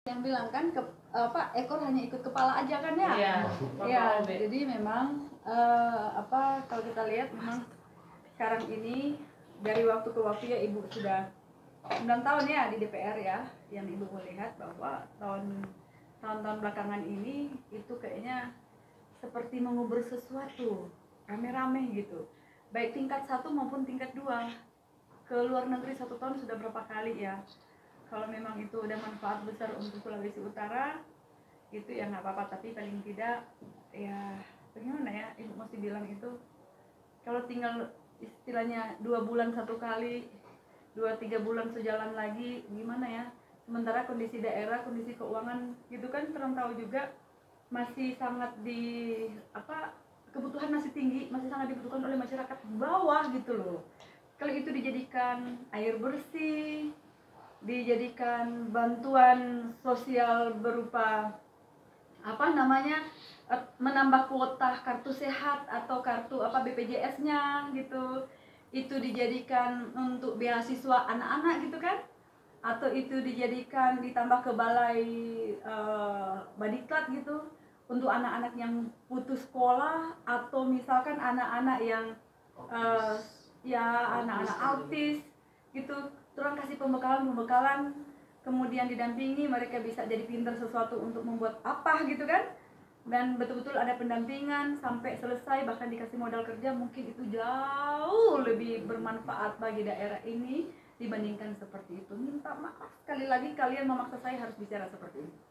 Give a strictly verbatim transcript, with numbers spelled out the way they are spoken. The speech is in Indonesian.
yang bilang kan ke, apa ekor hanya ikut kepala aja kan ya? Iya. Ya, jadi memang uh, apa kalau kita lihat memang sekarang ini dari waktu ke waktu ya Ibu sudah sembilan tahun ya di D P R ya, yang Ibu melihat bahwa tahun tahun-tahun belakangan ini itu kayaknya seperti mengubur sesuatu rame-rame gitu, baik tingkat satu maupun tingkat dua. Ke luar negeri satu tahun sudah berapa kali ya. Kalau memang itu udah manfaat besar untuk Sulawesi Utara, itu ya nggak apa-apa, tapi paling tidak ya bagaimana ya Ibu mesti bilang itu, kalau tinggal istilahnya dua bulan satu kali, dua tiga bulan sejalan lagi, gimana ya. Sementara kondisi daerah, kondisi keuangan gitu kan terang tahu juga masih sangat di apa kebutuhan masih tinggi, masih sangat dibutuhkan oleh masyarakat bawah gitu loh. Kalau itu dijadikan air bersih, dijadikan bantuan sosial berupa apa namanya menambah kuota kartu sehat atau kartu apa B P J S-nya gitu, itu dijadikan untuk beasiswa anak-anak gitu kan, atau itu dijadikan ditambah ke balai uh, badiklat gitu untuk anak-anak yang putus sekolah, atau misalkan anak-anak yang uh, ya anak-anak autis gitu, terus kasih pembekalan-pembekalan, kemudian didampingi mereka bisa jadi pintar sesuatu untuk membuat apa gitu kan, dan betul-betul ada pendampingan sampai selesai, bahkan dikasih modal kerja. Mungkin itu jauh lebih bermanfaat bagi daerah ini dibandingkan seperti itu. Minta maaf sekali lagi kalian memaksa saya harus bicara seperti ini.